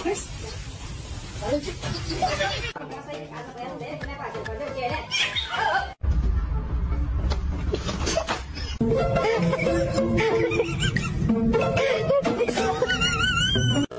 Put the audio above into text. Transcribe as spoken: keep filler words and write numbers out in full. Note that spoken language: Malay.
Hãy subscribe cho kênh Ghiền Mì Gõ để không bỏ lỡ